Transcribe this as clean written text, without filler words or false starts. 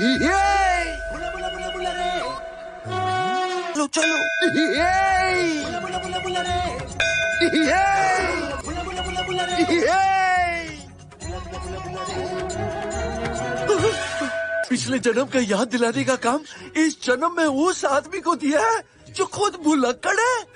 बुला बुला बुला बुला रे। चलो चलो। बुला बुला बुला बुला रे। बुला बुला बुला बुला रे। पिछले जन्म का याद दिलाने का काम इस जन्म में उस आदमी को दिया है जो खुद भुलक्कड़ है।